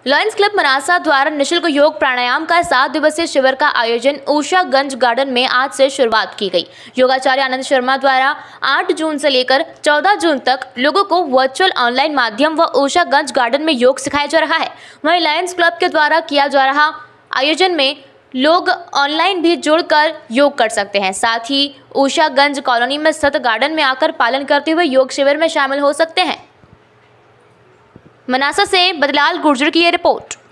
Lions club Manasa द्वारा निःशुल्क योग प्राणायाम का 7 दिवसीय शिविर का आयोजन उषागंज गार्डन में आज से शुरुआत की गई। योगाचार्य आनंद शर्मा द्वारा 8 जून से लेकर 14 जून तक लोगों को वर्चुअल ऑनलाइन माध्यम व उषागंज गार्डन में योग सिखाया जा रहा है। वहीं लायंस क्लब के द्वारा किया जा रहा आयोजन में लोग ऑनलाइन भी जुड़कर योग कर सकते हैं। साथ ही उषागंज कॉलोनी में स्थित गार्डन में आकर पालन करते हुए योग शिविर में शामिल हो सकते हैं। मनासा से बदलाल गुर्जर की ये रिपोर्ट।